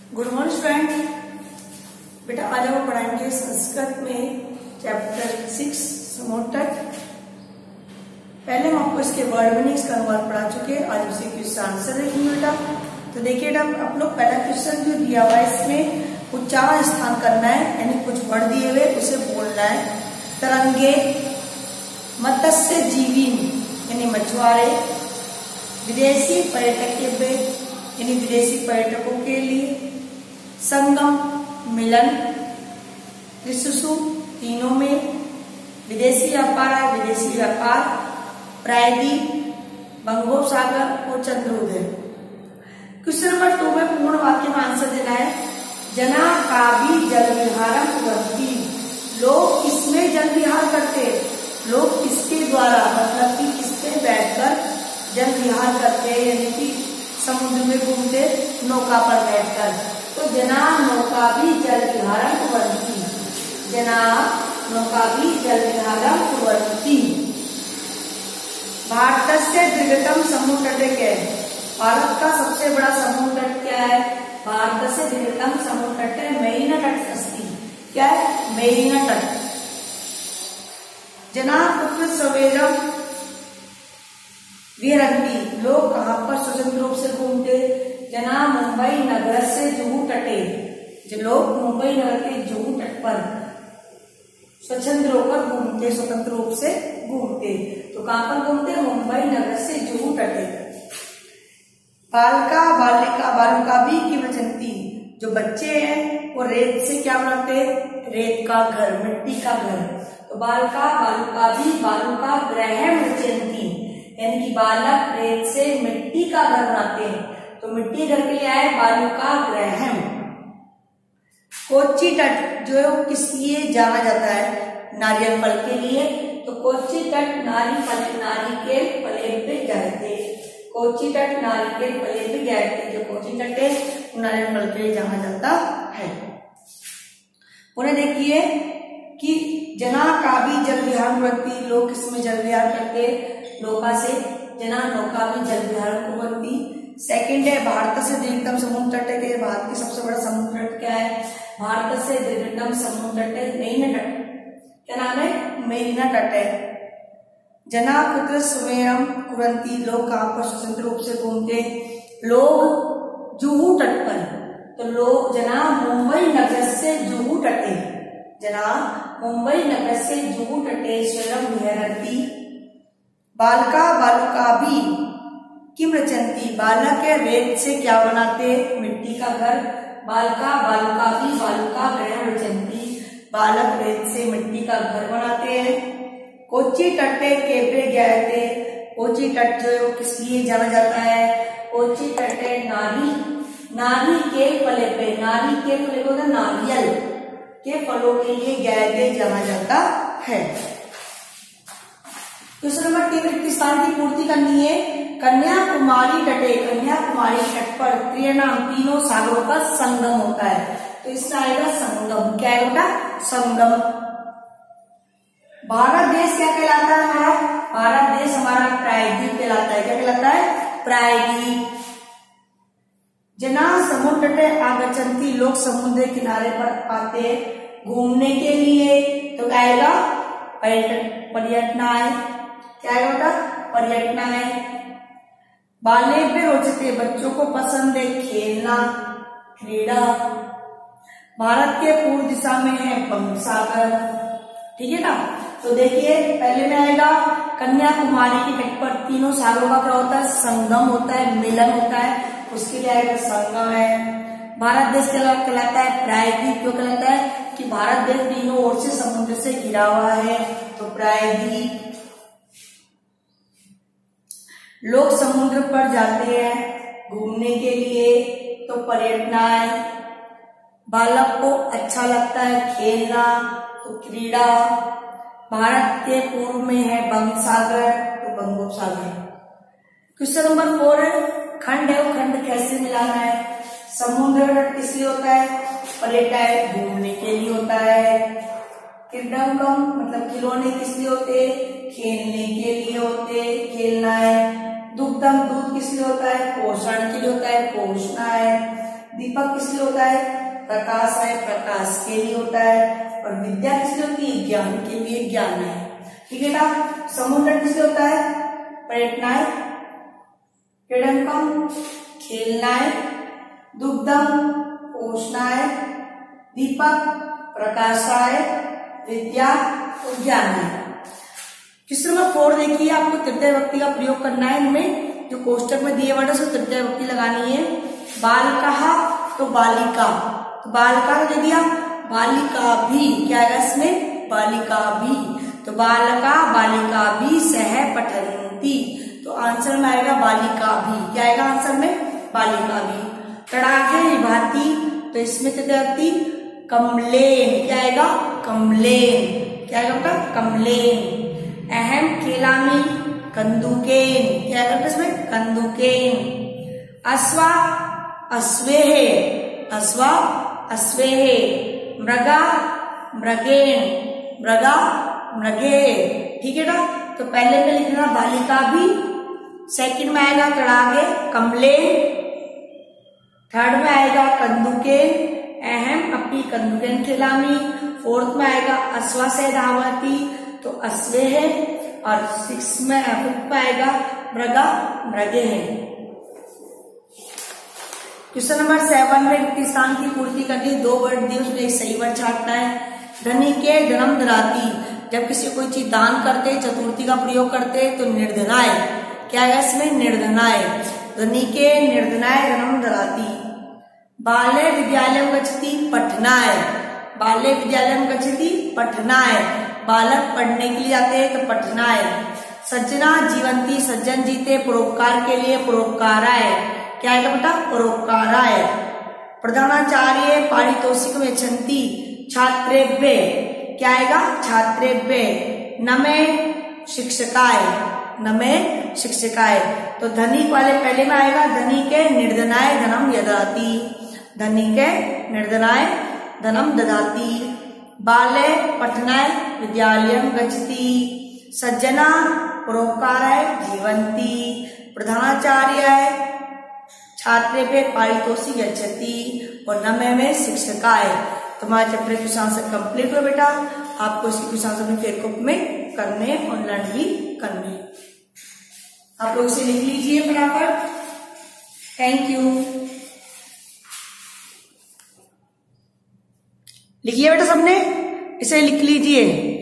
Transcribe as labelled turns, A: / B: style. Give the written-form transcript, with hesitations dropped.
A: Good morning student. बेटा आज हम पढ़ाएंगे संस्कृत में चैप्टर 6 समूह तट। पहले हम आपको इसके वर्ड मीनिंग्स का अनुवाद पढ़ा चुके हैं, आज उसी क्वेश्चन आंसर देखेंगे बेटा। तो देखिए बेटा, आप लोग पहला क्वेश्चन जो दिया हुआ है इसमें उच्चारण स्थान करना है, यानी कुछ वर्ड दिए हुए उसे बोलना है। तरंगे, मत्स्य जीवी यानी मछुआरे, विदेशी पर्यटक यानी विदेशी पर्यटकों के लिए, संगम मिलन, त्रिशु तीनों में, विदेशी व्यापार विदेशी व्यापार, प्रायद्वीप, बंगोपसागर और चंद्रोदय। क्वेश्चन नंबर 2 में पूर्ण वाक्य में आंसर देना है। जना काव्य जल विहारम कुर्वन्ति, लोग किसमें जल विहार करते, लोग किसके द्वारा मतलब कि किसपे बैठकर जल विहार करते हैं, यानी कि समुद्र में घूमते नौका पर बैठकर। तो जना नौका भी जल विहारम कुर्वन्ति, जना नौका भी जल विहारम कुर्वन्ति। भारत से दीर्घतम समुद्र तट क्या है? भारत का सबसे बड़ा समुद्र तट क्या है? भारत से दीर्घतम समुद्र तट है मेरिना तट अस्ति। क्या है? मेरिना तट। जना कुत्र सवेरम विहरन्ति, लोग कहाँ पर स्वतंत्र रूप से घूमते? जना मुंबई नगर से जुहू तटे, जो लोग मुंबई नगर के जुहू तट पर स्वतंत्र होकर घूमते, स्वतंत्र रूप से घूमते। तो कहाँ पर घूमते? मुंबई नगर से जुहू तटे। बालका बालिका बालुका भी की बचंती, जो बच्चे हैं वो रेत से क्या बनाते हैं? रेत का घर, मिट्टी का घर। तो बालका बालुका भी बालुका ग्रहम रचयन्ति, यानी कि बालक रेत से मिट्टी का घर बनाते हैं। तो मिट्टी घर के लिए आए बालुका ग्रहम। कोच्चि तट जो किस लिए जाना जाता है? नारियल फल के लिए। तो कोच्चि तट नारिकेल फले पे जाते, कोच्चि तट नारिकेल फले पे जाते। जो कोच्चि तट है नारियल फल के लिए जाना जाता है। उन्हें देखिए कि जना का भी जल विहार कुर्वन्ति, लोग किसमें जल विहार करते? नौका से। जना नौका भी जल विहार कुर्वन्ति। सेकंड है भारत से दीर्घतम समुद्र तट है। भारत की सबसे बड़ा समुद्र तट क्या है? भारत से दीर्घतम समुद्र तट है मेरिना तट। क्या नाम है? मेरिना तट है। जना कुत्र सवेरम कुर्वन्ति, लोग कहाँ पर स्वतंत्र रूप से घूमते? लोग जुहू तट पर। तो लोग जना मुंबई नगर से जुहू तटे, जना मुंबई नगर से जुहू तटे स्वयं विहरन्ति। बालका बालुका भी किम रचन्ति, बालक है रेत से क्या बनाते? मिट्टी का घर। बालका बालुका भी बालुका ग्रहम रचन्ति, बालक रेत से मिट्टी का घर बनाते हैं। कोच्चि तटे केपे ज्ञायते, कोच्चि तट जो किस लिए जाना जाता है? कोच्चि तटे नारी के फले पे, नारी के फले को नारियल के फलों के लिए ज्ञायते जाना जाता है। क्वेश्चन नंबर 3 रिक्त स्थान की पूर्ति करनी है। कन्याकुमारी तटे, कन्याकुमारी तट पर त्रिनाम तीनों सागरों का संगम होता है। तो इसका आएगा संगम। क्या है बेटा? संगम। भारत देश क्या कहलाता है हमारा? भारत देश हमारा प्रायद्वीप कहलाता है। क्या कहलाता है? प्रायद्वीप। जना समुद्र तटे आगच्छन्ति, लोग समुद्र किनारे पर आते घूमने के लिए। तो क्या आएगा? पर्यटनाएं। क्या है बेटा? पर्यटनाएं। बाले पे रोचते, बच्चों को पसंद है खेलना, क्रीड़ा। भारत के पूर्व दिशा में है बंगोपसागर। ठीक है ना? तो देखिए पहले में आएगा कन्याकुमारी के तट पर तीनों सागरों का क्या होता है? संगम होता है, मिलन होता है, उसके लिए आएगा संगम है। भारत देश कहलाता है प्रायद्वीप। क्यों कहलाता है? कि भारत देश तीनों ओर से समुद्र से घिरा हुआ है, तो प्रायद्वीप। लोग समुद्र पर जाते हैं घूमने के लिए, तो पर्यटनाएं। बालक को अच्छा लगता है खेलना, तो क्रीड़ा। भारत के पूर्व में है बंगोपसागर, तो बंगोपसागर। क्वेश्चन नंबर 4 है खंड है वो खंड कैसे मिलाना है? समुद्र तट किस लिए होता है? पर्यटन घूमने के लिए होता है। क्रीडंकम मतलब खिलौने किस लिए होते? खेलने के लिए होते, खेलना है। दुग्धम दूध किस लिए होता है? पोषण के लिए होता है, पोषणा है। दीपक किस लिए होता है? प्रकाश है, प्रकाश के लिए होता है। और विद्या किस लिए होती है? ज्ञान के लिए, ज्ञान है। ठीक है ना। समुद्र किस लिए होता है? पर्यटनाय, क्रीडनकम, खेलनाय, दुग्धम, पोषणाय, दीपक, प्रकाशाय, विद्या, ज्ञानाय। क्वेश्चन नंबर 4 देखिए, आपको तृतीय विभक्ति का प्रयोग करना है। इनमें जो कोष्टक में दिए वर्ड है उसमें तृतीय विभक्ति लगानी है। बालिका तो बालिका, तो बालिका दे दिया, बालिका भी, क्या आएगा इसमें? बालिका भी। तो बालका, बालिका भी सह पठन्ति, तो आंसर में आएगा बालिका भी। क्या आएगा आंसर में? बालिका भी। तड़ाके विभाति, तो इसमें तृतीय विभक्ति कमलेन, क्या आएगा? कमलेन। क्या आएगा बेटा? कमलेन। अहम खेलामी कंदुकेन, क्या आएगा इसमें? कंदुकेन। अश्वा अश्वेहे, अश्वा अश्वेहे। मृगा मृगेन, मृगा मृगे। ठीक है ना। तो पहले में लिखना बालिका भी, सेकंड में आएगा तड़ागे कमलेन, थर्ड में आएगा कंदुकेन, अहम अपनी कंदुकेन खिलामी, फोर्थ में आएगा अश्वा से धावती, तो अश्वे है। और फिफ्थ में आएगा मृगा मृगे है। क्वेश्चन नंबर 7 में रिक्त स्थान की पूर्ति करनी। 2 वर्ड दिए, उसमें एक सही वर्ड छाटना है। धनी के धनम धराती, जब किसी कोई चीज दान करते, चतुर्थी का प्रयोग करते, तो निर्धनाय, क्या है इसमें? निर्धनाय। धनी के निर्धनाय धनम धराती। बाल्य विद्यालय गच्छति पठनाय, बाल्य विद्यालय गच्छति पठनाय, बालक पढ़ने के लिए जाते हैं तो पठनाय। सज्जना जीवंती, सज्जन जीते, परोपकार के लिए परोपकाराय, क्या आएगा बेटा? परोपकाराय। प्रधानाचार्य पारितोषिकम यच्छन्ति छात्रेभ्य, क्या आएगा? छात्रेभ्य। नमे शिक्षकाय, नमे शिक्षकाय। तो धनिक वाले पहले में आएगा, धनी के निर्धनाय धनम यदाति, धनी के निर्धनाय धनम ददाति। बाले पठनाय विद्यालयम गच्छति, सज्जना परोपकाराय जीवंती, प्रधानाचार्याय छात्रेभ्य पारितोषिक यच्छति, और नमे में शिक्षकाय। तुम्हारा चैप्टर क्वेश्चन आंसर कंप्लीट हो बेटा। आपको इसकी क्वेश्चन आंसर अपने फेयर कॉपी में करने और लर्न भी करने। आप लोग इसे लिख लीजिए फटाफट। Thank you. लिखिए बेटा सबने, इसे लिख लीजिए।